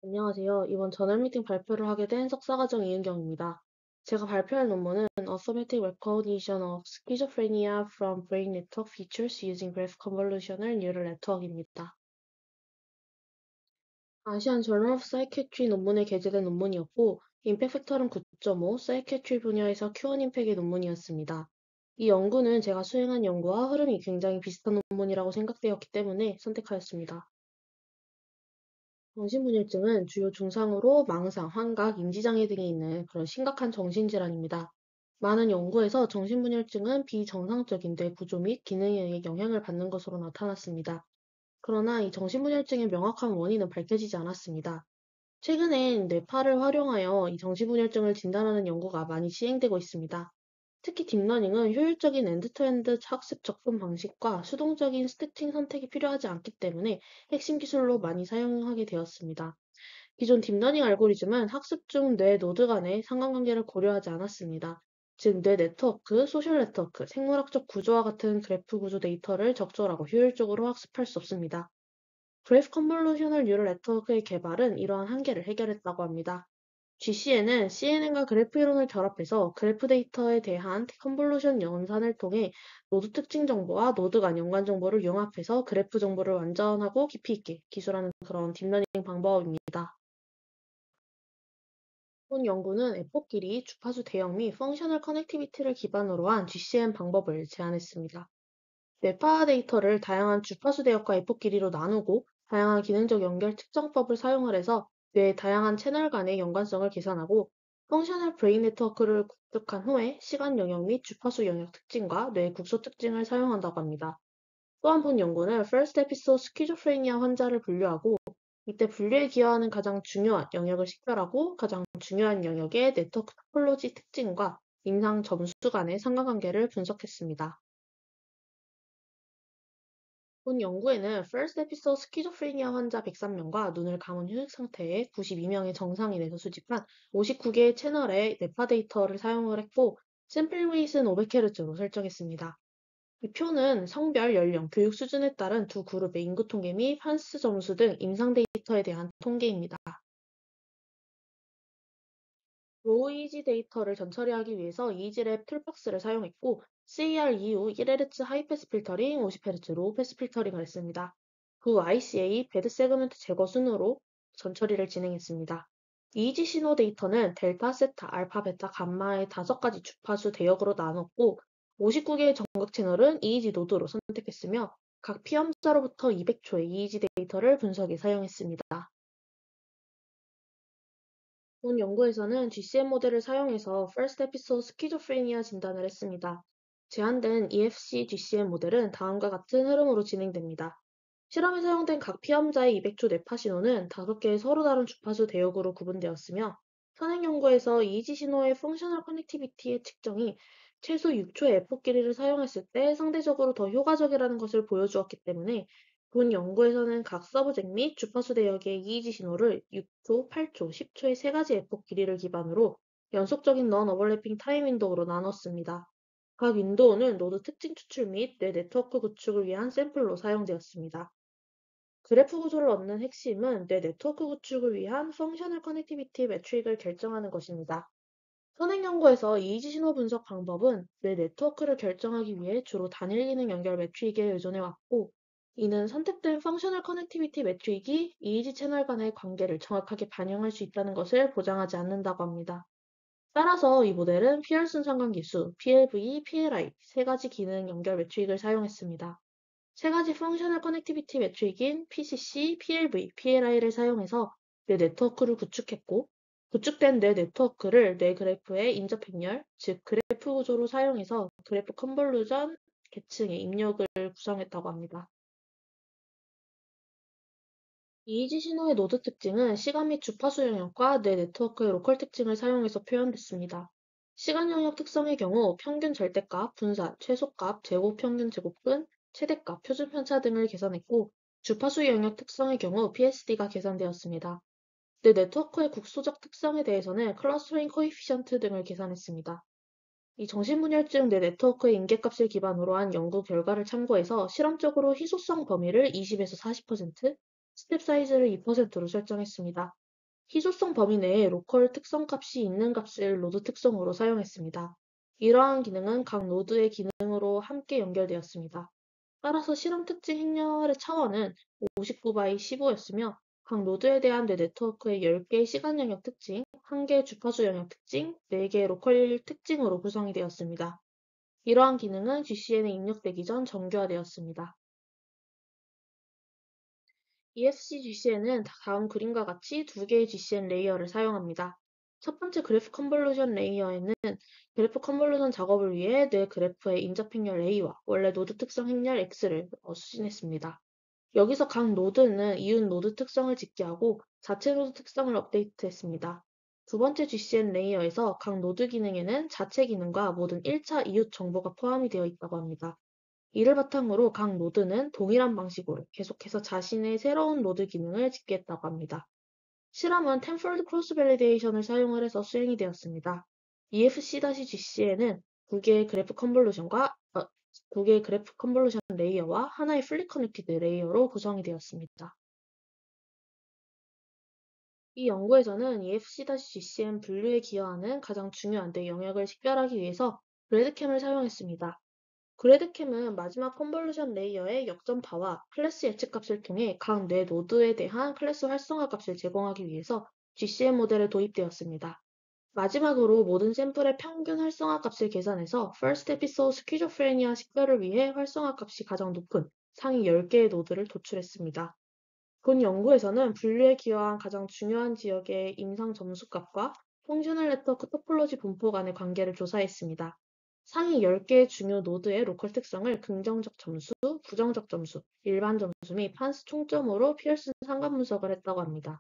안녕하세요. 이번 저널 미팅 발표를 하게 된 석사과정 이은경입니다. 제가 발표할 논문은 Arithmetic Recognition of Schizophrenia from Brain Network Features Using Graph Convolutional Neural Network입니다. 아시안 저널 오브 사이키아트리 논문에 게재된 논문이었고, 임팩 팩터는 9.5, 사이키아트리 분야에서 Q1 임팩의 논문이었습니다. 이 연구는 제가 수행한 연구와 흐름이 굉장히 비슷한 논문이라고 생각되었기 때문에 선택하였습니다. 정신분열증은 주요 증상으로 망상, 환각, 인지장애 등이 있는 그런 심각한 정신질환입니다. 많은 연구에서 정신분열증은 비정상적인 뇌 구조 및 기능에 영향을 받는 것으로 나타났습니다. 그러나 이 정신분열증의 명확한 원인은 밝혀지지 않았습니다. 최근엔 뇌파를 활용하여 이 정신분열증을 진단하는 연구가 많이 시행되고 있습니다. 특히 딥러닝은 효율적인 엔드투엔드 학습 접근 방식과 수동적인 스태팅 선택이 필요하지 않기 때문에 핵심 기술로 많이 사용하게 되었습니다. 기존 딥러닝 알고리즘은 학습 중 뇌 노드 간의 상관관계를 고려하지 않았습니다. 즉, 뇌 네트워크, 소셜 네트워크, 생물학적 구조와 같은 그래프 구조 데이터를 적절하고 효율적으로 학습할 수 없습니다. 그래프 컨볼루셔널 뉴럴 네트워크의 개발은 이러한 한계를 해결했다고 합니다. GCN은 CNN과 그래프 이론을 결합해서 그래프 데이터에 대한 컨볼루션 연산을 통해 노드 특징 정보와 노드 간 연관 정보를 융합해서 그래프 정보를 완전하고 깊이 있게 기술하는 그런 딥러닝 방법입니다. 본 연구는 에포끼리 주파수 대형 및 펑셔널 커넥티비티를 기반으로 한 GCN 방법을 제안했습니다. 뇌파 데이터를 다양한 주파수 대역과 에포 길이로 나누고 다양한 기능적 연결 측정법을 사용을 해서 뇌의 다양한 채널 간의 연관성을 계산하고 펑셔널 브레인 네트워크를 구축한 후에 시간 영역 및 주파수 영역 특징과 뇌 국소 특징을 사용한다고 합니다. 또한 본 연구는 First Episode 스키조프레니아 환자를 분류하고 이때 분류에 기여하는 가장 중요한 영역을 식별하고 가장 중요한 영역의 네트워크 토폴로지 특징과 임상 점수 간의 상관관계를 분석했습니다. 본 연구에는 First Episode 스키조프레니아 환자 103명과 눈을 감은 휴식 상태의 92명의 정상인에서 수집한 59개의 채널의 뇌파 데이터를 사용을 했고, 샘플링 웨이트는 500Hz로 설정했습니다. 이 표는 성별, 연령, 교육 수준에 따른 두 그룹의 인구 통계 및 판스 점수 등 임상 데이터에 대한 통계입니다. 로우 이지 데이터를 전처리하기 위해서 이지랩 툴박스를 사용했고, CER 이후 1Hz 하이패스 필터링, 50Hz 로우 패스 필터링을 했습니다. 후 ICA 배드 세그먼트 제거 순으로 전처리를 진행했습니다. 이지 신호 데이터는 델타, 세타, 알파, 베타, 감마의 5가지 주파수 대역으로 나눴고, 59개의 전극 채널은 EEG 노드로 선택했으며, 각 피험자로부터 200초의 EEG 데이터를 분석에 사용했습니다. 본 연구에서는 GCM 모델을 사용해서 First Episode 스키조프레니아 진단을 했습니다. 제한된 EFC GCM 모델은 다음과 같은 흐름으로 진행됩니다. 실험에 사용된 각 피험자의 200초 뇌파 신호는 5개의 서로 다른 주파수 대역으로 구분되었으며, 선행 연구에서 이지 신호의 펑셔널 커넥티비티의 측정이 최소 6초의 에포 길이를 사용했을 때 상대적으로 더 효과적이라는 것을 보여주었기 때문에 본 연구에서는 각 서브젝 및 주파수 대역의 이의지 신호를 6초, 8초, 10초의 세 가지 에포 길이를 기반으로 연속적인 넌 오버래핑 타임 윈도우로 나눴습니다. 각 윈도우는 노드 특징 추출 및 뇌 네트워크 구축을 위한 샘플로 사용되었습니다. 그래프 구조를 얻는 핵심은 뇌 네트워크 구축을 위한 펑셔널 커넥티비티 매트릭을 결정하는 것입니다. 선행 연구에서 이의지 신호 분석 방법은 뇌 네트워크를 결정하기 위해 주로 단일 기능 연결 매트릭에 의존해 왔고, 이는 선택된 펑셔널 커넥티비티 매트릭이 이의지 채널 간의 관계를 정확하게 반영할 수 있다는 것을 보장하지 않는다고 합니다. 따라서 이 모델은 피어슨 상관계수, PLV, PLI 세 가지 기능 연결 매트릭을 사용했습니다. 세 가지 펑셔널 커넥티비티 매트릭인 PCC, PLV, PLI를 사용해서 뇌 네트워크를 구축했고, 구축된 뇌 네트워크를 뇌 그래프의 인접 행렬, 즉 그래프 구조로 사용해서 그래프 컨볼루전 계층의 입력을 구성했다고 합니다. 이의지 신호의 노드 특징은 시간 및 주파수 영역과 뇌 네트워크의 로컬 특징을 사용해서 표현됐습니다. 시간 영역 특성의 경우 평균 절대값, 분산, 최소값, 제곱 평균 제곱근, 최대값, 표준 편차 등을 계산했고, 주파수 영역 특성의 경우 PSD가 계산되었습니다. 뇌 네트워크의 국소적 특성에 대해서는 클러스터링 코이피션트 등을 계산했습니다. 이 정신분열증 뇌 네트워크의 인계값을 기반으로 한 연구 결과를 참고해서 실험적으로 희소성 범위를 20에서 40%, 스텝 사이즈를 2%로 설정했습니다. 희소성 범위 내에 로컬 특성 값이 있는 값을 노드 특성으로 사용했습니다. 이러한 기능은 각 노드의 기능으로 함께 연결되었습니다. 따라서 실험 특징 행렬의 차원은 59by 15였으며 각 노드에 대한 뇌 네트워크의 10개의 시간 영역 특징, 1개의 주파수 영역 특징, 4개의 로컬 특징으로 구성이 되었습니다. 이러한 기능은 GCN에 입력되기 전 정교화되었습니다. EFC GCN은 다음 그림과 같이 두 개의 GCN 레이어를 사용합니다. 첫 번째 그래프 컨볼루션 레이어에는 그래프 컨볼루션 작업을 위해 뇌 그래프의 인접 행렬 A와 원래 노드 특성 행렬 X를 수신했습니다. 여기서 각 노드는 이웃 노드 특성을 집계하고 자체 노드 특성을 업데이트했습니다. 두 번째 GCN 레이어에서 각 노드 기능에는 자체 기능과 모든 1차 이웃 정보가 포함이 되어 있다고 합니다. 이를 바탕으로 각 노드는 동일한 방식으로 계속해서 자신의 새로운 노드 기능을 집계했다고 합니다. 실험은 텐폴드 크로스 밸리데이션을 사용을 해서 수행이 되었습니다. EFC-GCN은 두 개의 그래프 컨볼루션 레이어와 하나의 풀리 커넥티드 레이어로 구성이 되었습니다. 이 연구에서는 EFC-GCN 분류에 기여하는 가장 중요한 뇌 영역을 식별하기 위해서 그래드캠을 사용했습니다. 그래드캠은 마지막 컨볼루션 레이어의 역전파와 클래스 예측값을 통해 각 뇌 노드에 대한 클래스 활성화 값을 제공하기 위해서 GCN 모델에 도입되었습니다. 마지막으로 모든 샘플의 평균 활성화 값을 계산해서 First Episode 스키조프레니아 식별을 위해 활성화 값이 가장 높은 상위 10개의 노드를 도출했습니다. 본 연구에서는 분류에 기여한 가장 중요한 지역의 임상 점수값과 펑셔널 네트워크 토폴로지 분포 간의 관계를 조사했습니다. 상위 10개의 중요 노드의 로컬 특성을 긍정적 점수, 부정적 점수, 일반 점수 및 판스 총점으로 피어슨 상관 분석을 했다고 합니다.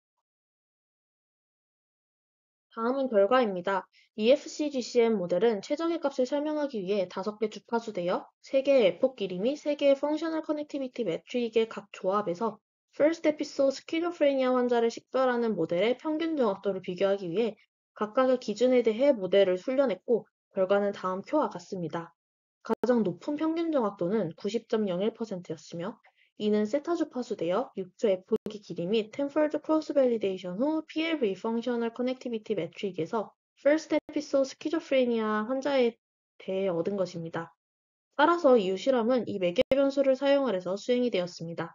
다음은 결과입니다. EFC-GCN 모델은 최적의 값을 설명하기 위해 5개 주파수 대역, 3개의 에포 길이 및 3개의 펑셔널 커넥티비티 매트릭의 각 조합에서 First Episode 스키조프레니아 환자를 식별하는 모델의 평균 정확도를 비교하기 위해 각각의 기준에 대해 모델을 훈련했고 결과는 다음 표와 같습니다. 가장 높은 평균 정확도는 90.01%였으며 이는 세타 주파수 대역, 6초 F기 길이 및 텐폴드 크로스 밸리데이션 후 PLV 펑셔널 커넥티비티 매트릭에서 First Episode 스키조프레니아 환자에 대해 얻은 것입니다. 따라서 이후 실험은 이 매개 변수를 사용을 해서 수행이 되었습니다.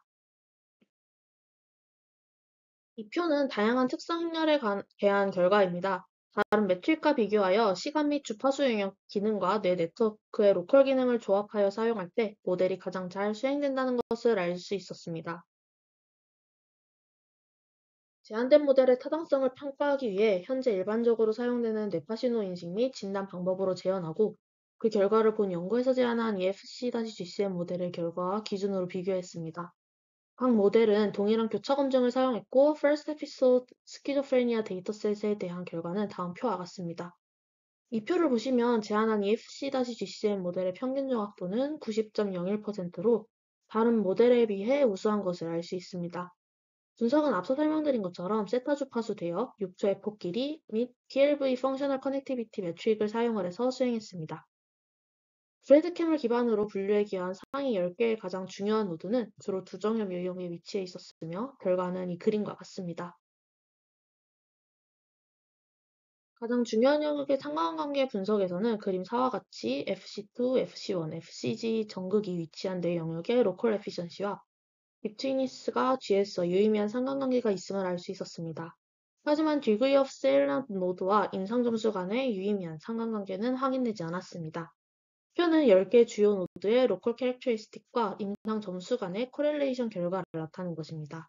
이 표는 다양한 특성 행렬에 대한 결과입니다. 다른 매트릭과 비교하여 시간 및 주파수 영역 기능과 뇌 네트워크의 로컬 기능을 조합하여 사용할 때 모델이 가장 잘 수행된다는 것을 알 수 있었습니다. 제한된 모델의 타당성을 평가하기 위해 현재 일반적으로 사용되는 뇌파신호 인식 및 진단 방법으로 재현하고 그 결과를 본 연구에서 제안한 EFC-GCM 모델의 결과와 기준으로 비교했습니다. 각 모델은 동일한 교차 검증을 사용했고 First Episode 스키조프레니아 데이터셋에 대한 결과는 다음 표와 같습니다. 이 표를 보시면 제안한 EFC-GCM 모델의 평균 정확도는 90.01%로 다른 모델에 비해 우수한 것을 알 수 있습니다. 분석은 앞서 설명드린 것처럼 세타 주파수 대역, 6초 에포 길이 및 PLV 펑셔널 커넥티비티 매트릭을 사용을 해서 수행했습니다. 브래드캠을 기반으로 분류에 기여한 상위 10개의 가장 중요한 노드는 주로 두 정엽 유형에 위치해 있었으며 결과는 이 그림과 같습니다. 가장 중요한 영역의 상관관계 분석에서는 그림 4와 같이 FC2, FC1, FCG 전극이 위치한 네 영역의 로컬 에피션시와 빅트위니스가 G에서 유의미한 상관관계가 있음을 알 수 있었습니다. 하지만 degree of salient node와 임상 점수 간의 유의미한 상관관계는 확인되지 않았습니다. 표는 10개 주요 노드의 로컬 캐릭터리스틱과 임상 점수 간의 코렐레이션 결과를 나타낸 것입니다.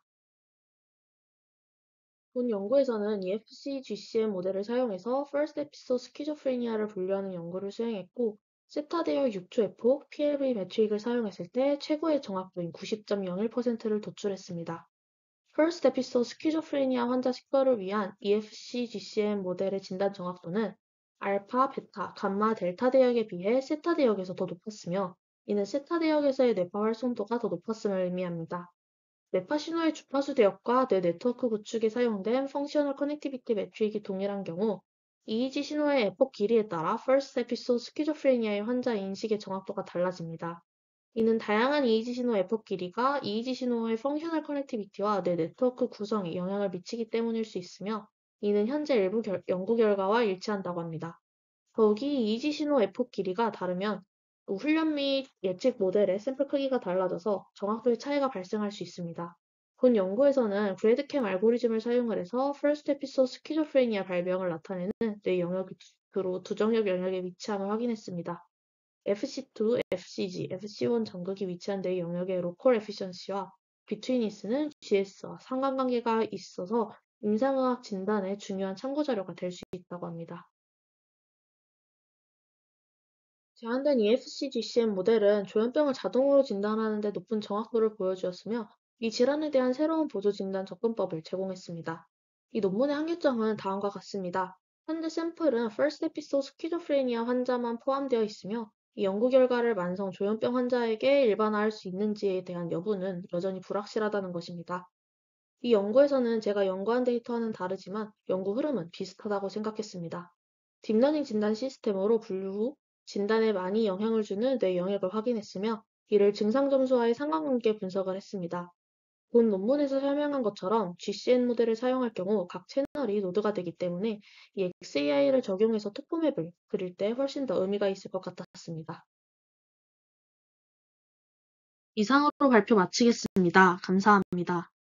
본 연구에서는 EFC GCM 모델을 사용해서 First Episode 스키조프레니아를 분류하는 연구를 수행했고 세타 대역 6초 F, PLV 매트릭을 사용했을 때 최고의 정확도인 90.01%를 도출했습니다. First Episode 스키조프레니아 환자 식별을 위한 EFC GCM 모델의 진단 정확도는 알파, 베타, 감마, 델타 대역에 비해 세타 대역에서 더 높았으며 이는 세타 대역에서의 뇌파 활성도가 더 높았음을 의미합니다. 뇌파 신호의 주파수 대역과 뇌 네트워크 구축에 사용된 펑셔널 커넥티비티 매트릭이 동일한 경우 EEG 신호의 에폭 길이에 따라 First Episode 스키조프레니아의 환자 인식의 정확도가 달라집니다. 이는 다양한 이의지 신호 에포 길이가 이의지 신호의 펑셔널 커넥티비티와 뇌 네트워크 구성에 영향을 미치기 때문일 수 있으며, 이는 현재 일부 연구 결과와 일치한다고 합니다. 더욱이 이의지 신호 에포 길이가 다르면 훈련 및 예측 모델의 샘플 크기가 달라져서 정확도의 차이가 발생할 수 있습니다. 본 연구에서는 브래드캠 알고리즘을 사용을 해서 퍼스트 에피소드 스키조프레니아 발병을 나타내는 뇌 영역으로 두정역 영역의 위치함을 확인했습니다. FC2, FCG, FC1 전극이 위치한 뇌 영역의 로컬 에피션시와 비트위니스는 GS와 상관관계가 있어서 임상의학 진단에 중요한 참고 자료가 될 수 있다고 합니다. 제한된 EFC-GCM 모델은 조현병을 자동으로 진단하는 데 높은 정확도를 보여주었으며, 이 질환에 대한 새로운 보조 진단 접근법을 제공했습니다. 이 논문의 한계점은 다음과 같습니다. 현재 샘플은 First Episode 스키조프레니아 환자만 포함되어 있으며, 이 연구 결과를 만성 조현병 환자에게 일반화할 수 있는지에 대한 여부는 여전히 불확실하다는 것입니다. 이 연구에서는 제가 연구한 데이터와는 다르지만 연구 흐름은 비슷하다고 생각했습니다. 딥러닝 진단 시스템으로 분류 후 진단에 많이 영향을 주는 뇌 영역을 확인했으며, 이를 증상 점수와의 상관관계 분석을 했습니다. 본 논문에서 설명한 것처럼 GCN 모델을 사용할 경우 각 채널이 노드가 되기 때문에 이 XAI를 적용해서 토포맵을 그릴 때 훨씬 더 의미가 있을 것 같았습니다. 이상으로 발표 마치겠습니다. 감사합니다.